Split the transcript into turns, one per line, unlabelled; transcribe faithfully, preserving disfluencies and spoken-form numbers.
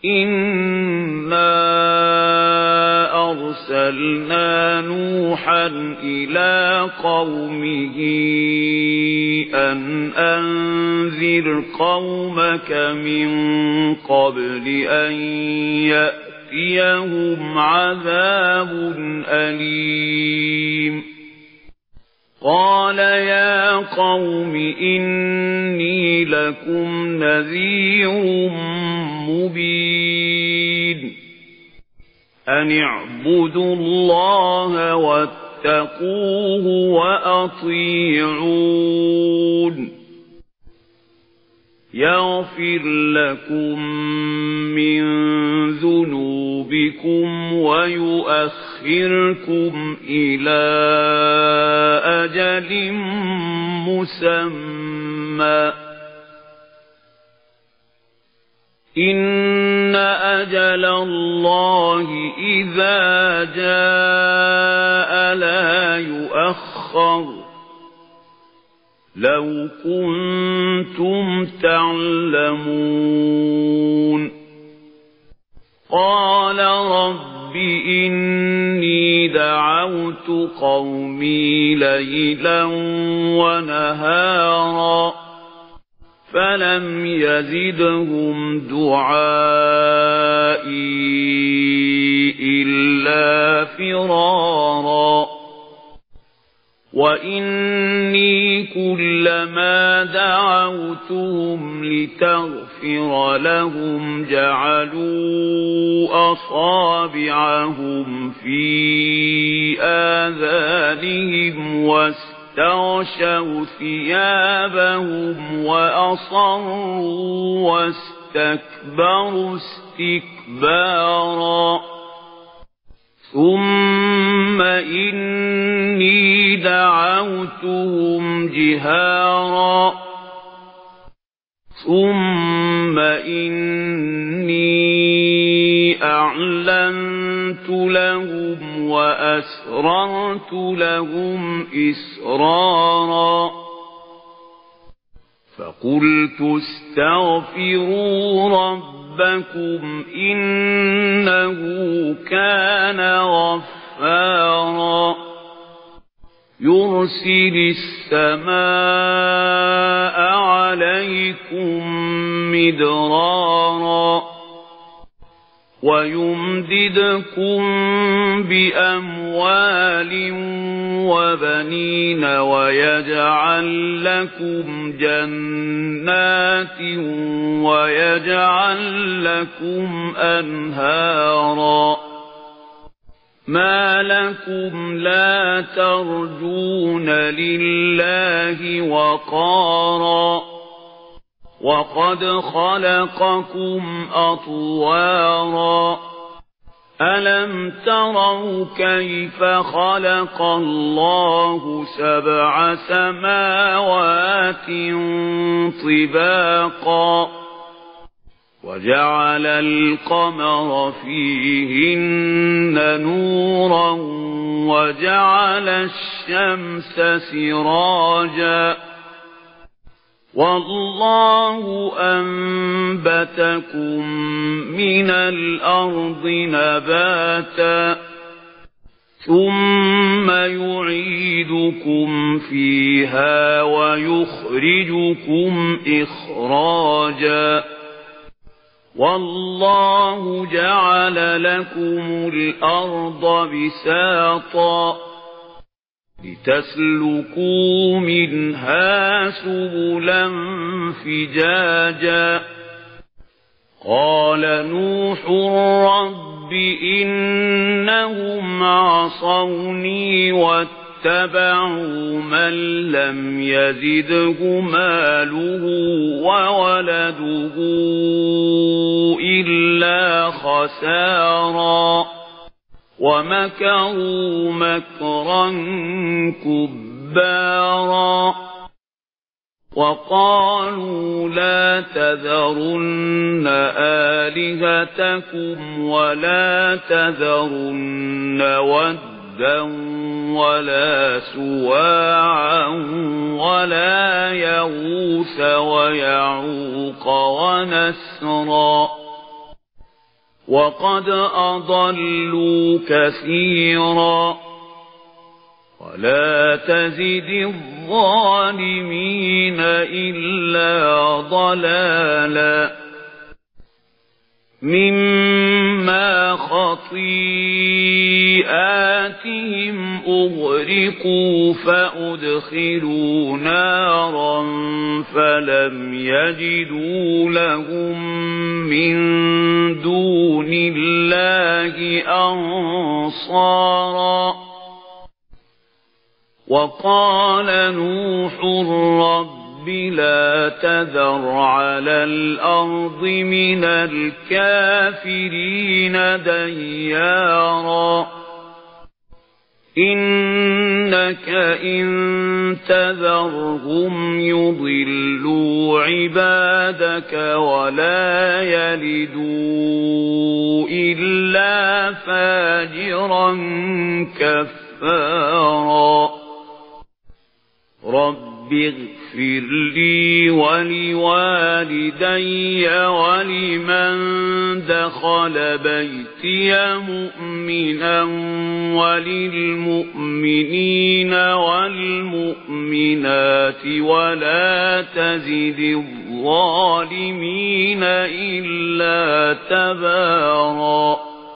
إنا أرسلنا نوحا إلى قومه أن أنذر قومك من قبل أن يأتيهم عذاب أليم قال يا قوم إني لكم نذير مبين أن اعبدوا الله واتقوه وأطيعون يغفر لكم من ذنوبكم ويؤخركم إلى أجل مسمى إن أجل الله إذا جاء لا يؤخر لو كنتم تعلمون قال رب إني دعوت قومي ليلا ونهارا فلم يزدهم دعائي إلا فرارا وإني كلما دعوتهم لتغفر لهم جعلوا أصابعهم في آذانهم واستغشوا ثيابهم وأصروا واستكبروا استكبارا ثم إني دعوتهم جهارا ثم إني أعلنت لهم وأسررت لهم إسرارا فقلت استغفروا ربكم إنه كان غفارا يرسل السماء عليكم مدرارا ويمددكم بأموال وبنين ويجعل لكم جنات ويجعل لكم أنهارا ما لكم لا ترجون لله وقارا وقد خلقكم أطوارا ألم تروا كيف خلق الله سبع سماوات طباقا وجعل القمر فيهن نورا وجعل الشمس سراجا والله أنبتكم من الأرض نباتا ثم يعيدكم فيها ويخرجكم إخراجا والله جعل لكم الأرض بساطا لتسلكوا منها سبلا فجاجا قال نوح رب إنهم عصوني واتبعوا من لم يزده ماله وولده إلا خسارا ومكروا مكرا كبارا وقالوا لا تذرن آلهتكم ولا تذرن ودا ولا سواعا ولا يغوث ويعوق ونسرا وقد أضلوا كثيرا ولا تزد الظالمين إلا ضلالا مما خطيئاتهم أغرقوا فأدخلوا نارا فلم يجدوا لهم من دون الله أنصارا وقال نوح رب لا تذر على الأرض من الكافرين ديارا إنك إن تذرهم يضلوا عبادك ولا يلدوا إلا فاجرا كفارا رب اغفر لي ولوالدي ولمن دخل بيتي مؤمنا وللمؤمنين والمؤمنات ولا تزد الظالمين إلا تبارا